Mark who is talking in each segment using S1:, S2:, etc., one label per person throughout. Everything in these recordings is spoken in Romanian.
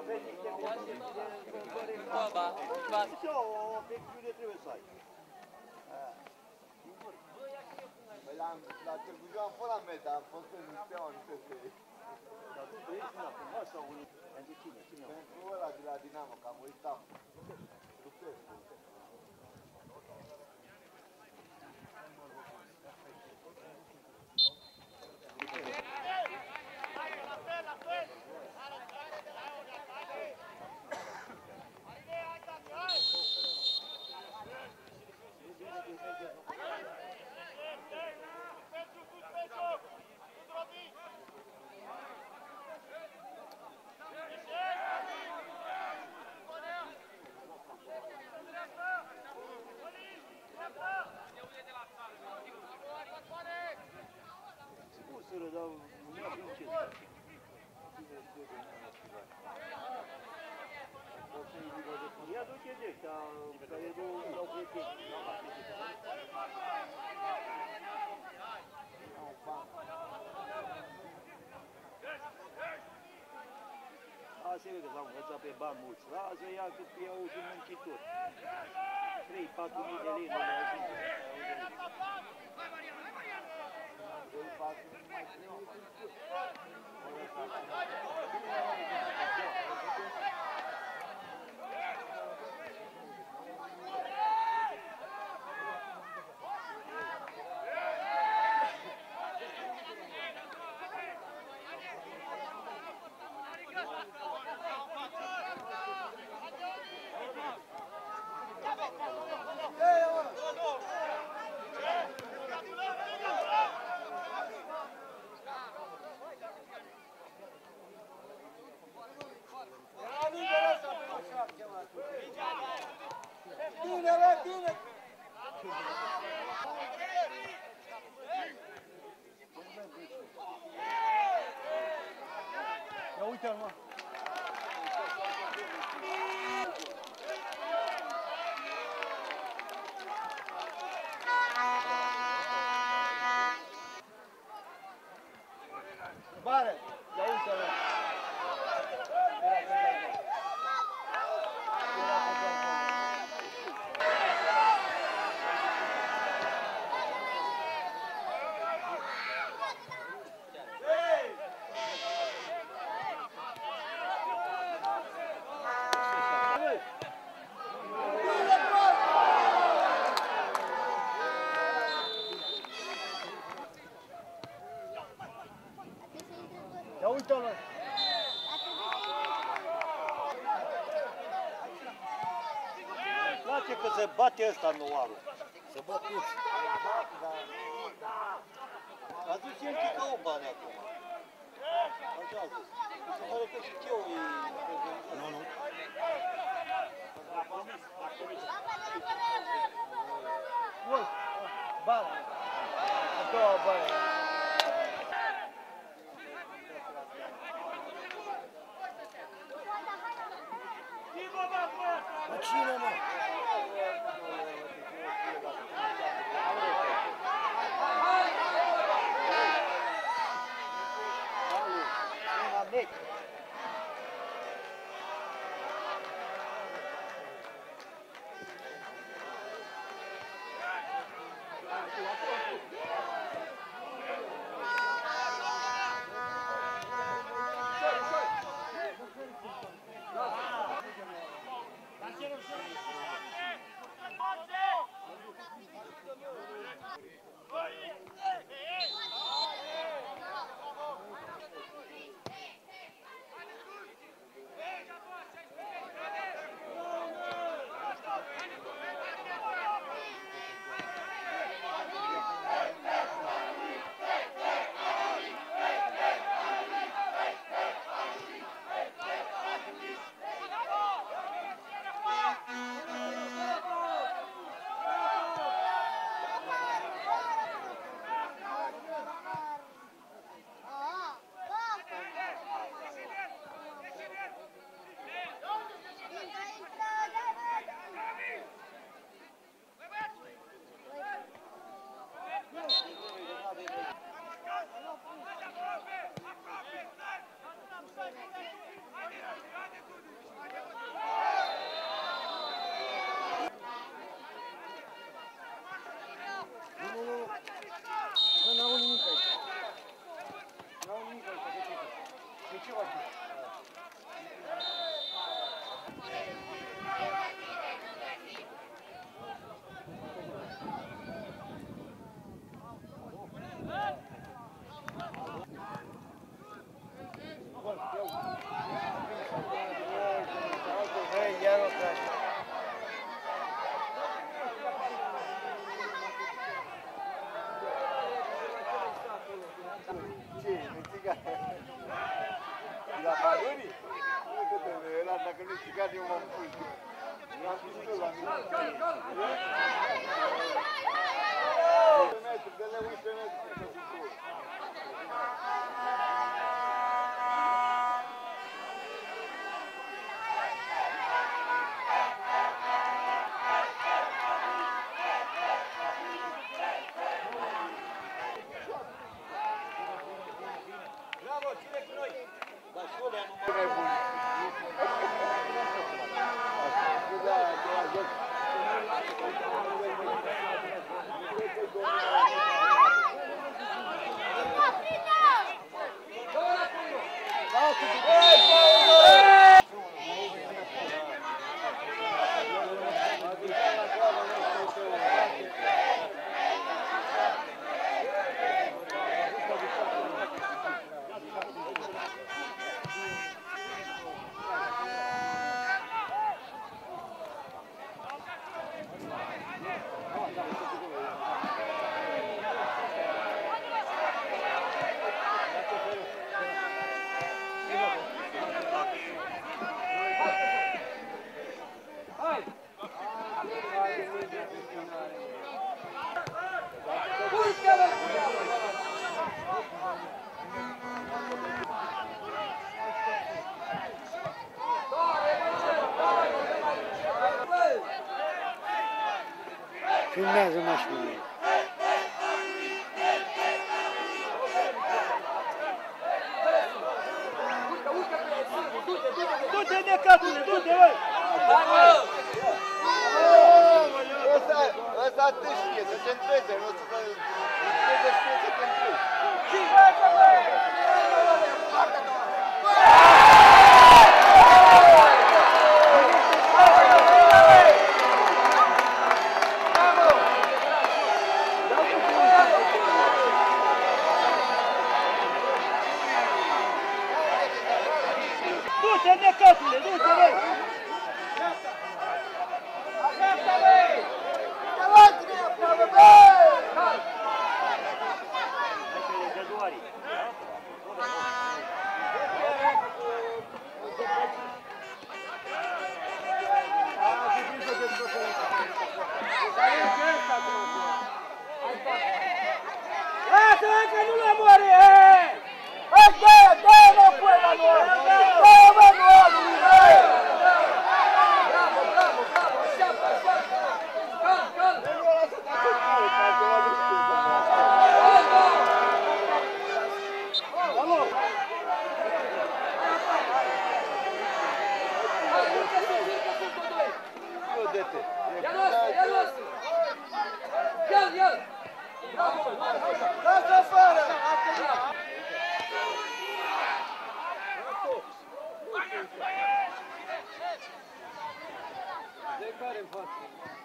S1: Aveți niște
S2: Și o afecțiune trebuie să ai.
S3: Păi la Târgu Jiu am fost la meta, am fost în Steaua, nu știu ce e.
S2: Dar tu trăiești la frumos sau pentru cine?
S3: Pentru ăla de la Dinamo, că am uitat. Lupescu.
S2: Sără, dar nu avem ce să fac. Ia du-te de ăștia, care nu au plătit. Asta e că s-au învățat pe bani mulți. Lasă, ia cât iau și muncitori. 3-4 mii de lei nu le-au zis.
S1: Ia uite-l, mă! Bare! Ia uite-l, mă! Ia uite-l, mă! Îmi place că se bate ăsta noarul. Se bate ăsta. Aduce el ca o bani acum. Așa a zis. Se pare că și eu e... Nu, nu. Ui, bani. A doua bani. Cu cine, mă?
S3: dacă nu știi care eu m-am pus. I-am pus eu la mine. 11 metri, dă-le 11 metri să se ducă.
S2: Bravo, ține cu noi!
S1: Dar și ălea nu
S3: mai bun.
S4: Filmează mașinile.
S2: Du-te de capule, du-te, băi!
S3: Ăsta tâșnie, să te întreze, nu să te întreze să te întrezi.
S2: Du-te de capule, du-te, băi! Lasă-mă că nu le moare! Hai, dă-i, mă, pui la noi! Dă-i, mă, nu! Bravo, bravo, bravo! Așteaptă, așteaptă! Calm, calm! Alo! Hai, urcă să urcă punctul 2!
S3: Nu, dă-te.
S2: Ia noastră, ia noastră! Ia-l, ia-l! Bravo!
S3: Lasă afară!
S2: De care în față?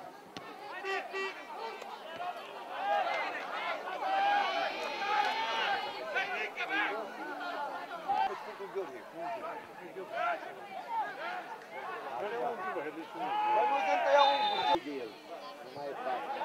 S3: Dar nu sunt ea un buget de el. Nu mai e pasă.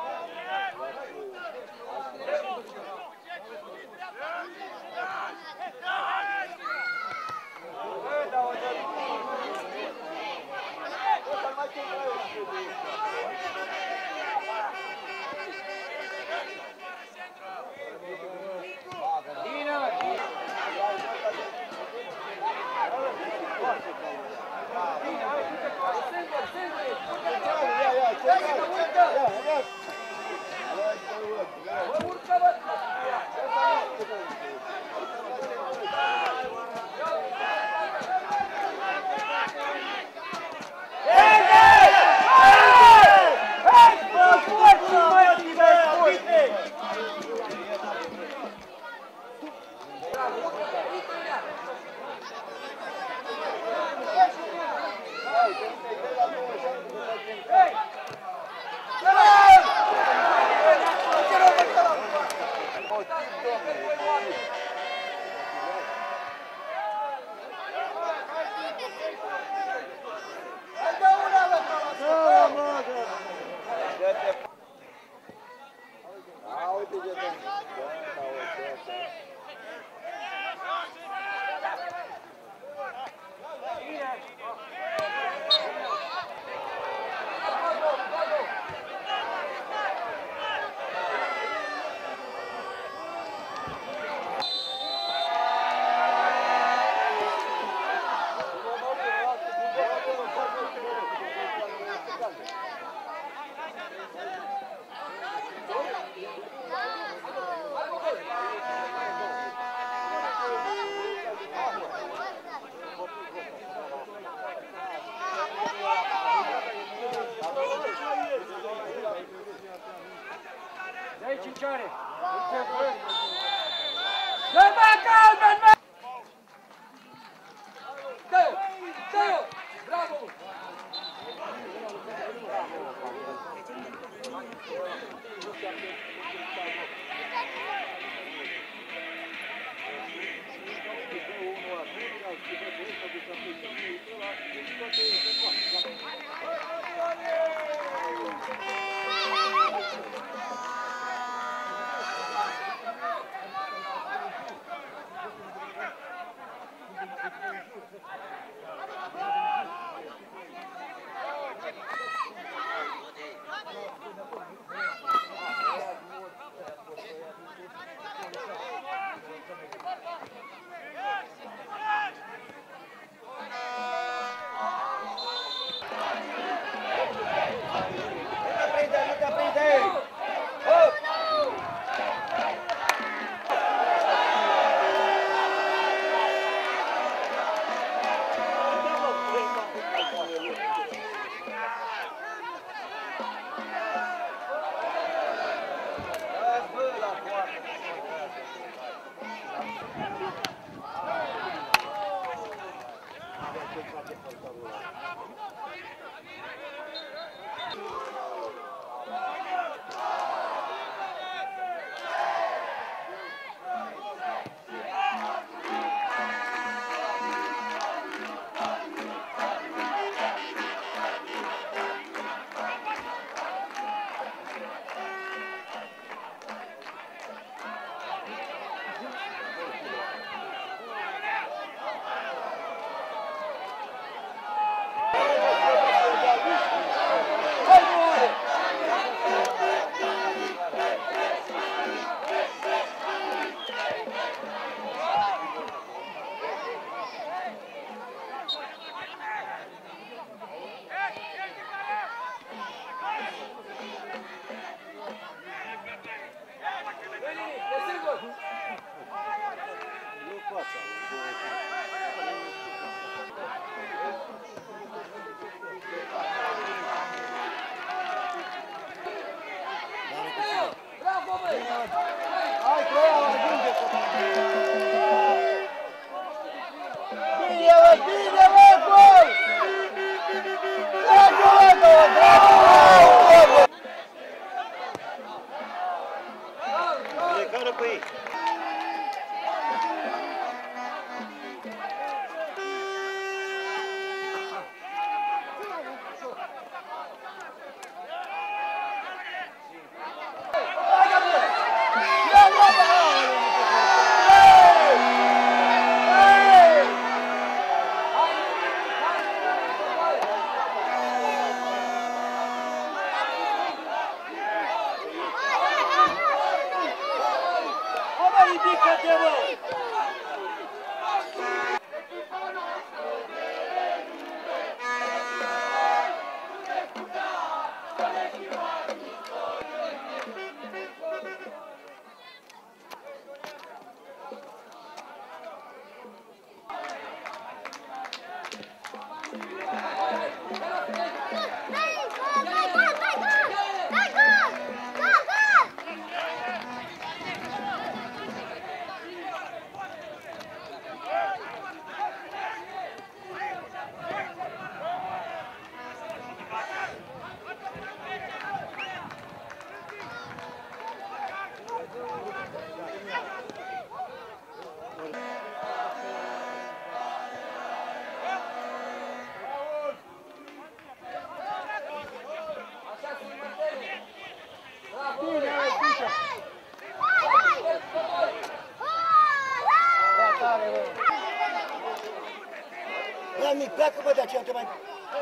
S4: Mic, pleacă bă de aceea, te mai...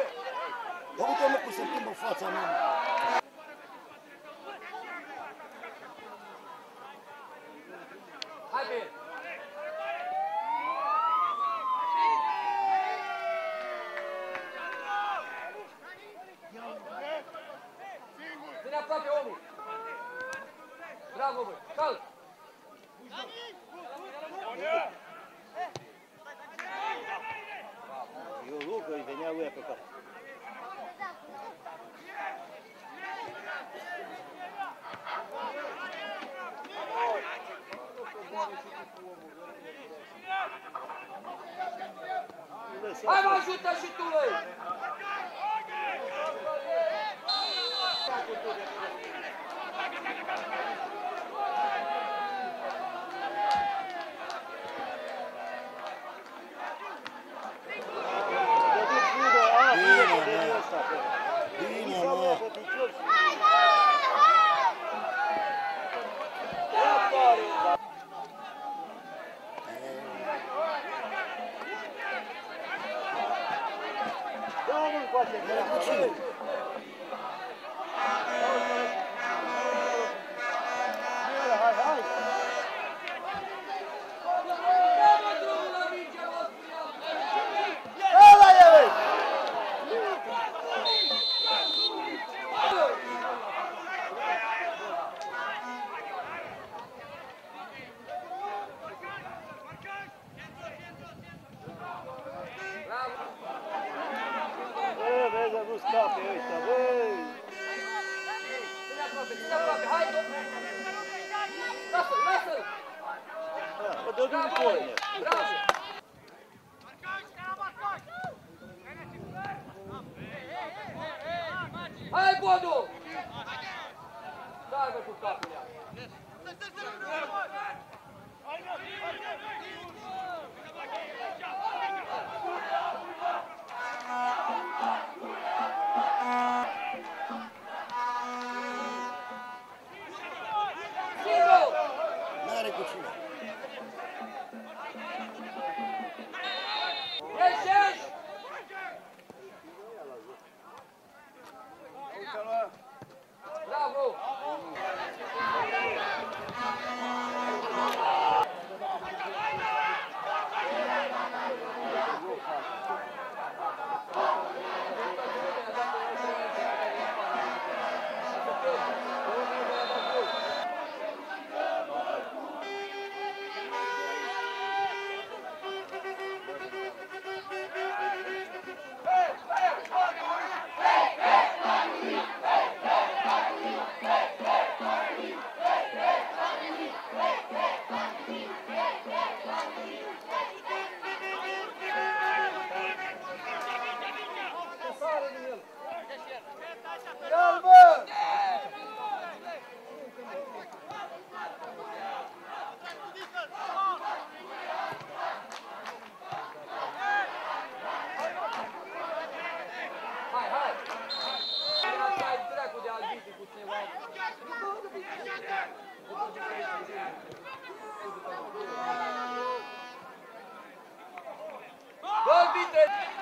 S4: Bă, uite mă cum se plimbă fața mea.
S5: Hai pe el! Vine aproape omul! Bravo, bă! Calc!
S2: Eu rog că îi venea lui pe cap.
S5: Hai, mă ajută și tu, băi!
S4: Bine, mă!
S2: Da-mă încoace,
S4: Era cu cine?
S2: hai, hai!
S5: Dă-mă drumul la minge, mă spuneam!
S2: Ăla e, băi!
S5: Bravo!
S2: Bă, vezi, nu scape ăștia, băi!
S5: Ține aproape, hai! Lasă-l, lasă-l!
S2: Mă dă din corner.
S5: Bravo! Hai, Bodu! Sargă cu capul ea! Singur!
S4: N-are cu cine.
S5: Ieși, ieși! Bravo! Hai, hai! Hai, dracu de arbitru cu cineva. Bă, arbitru!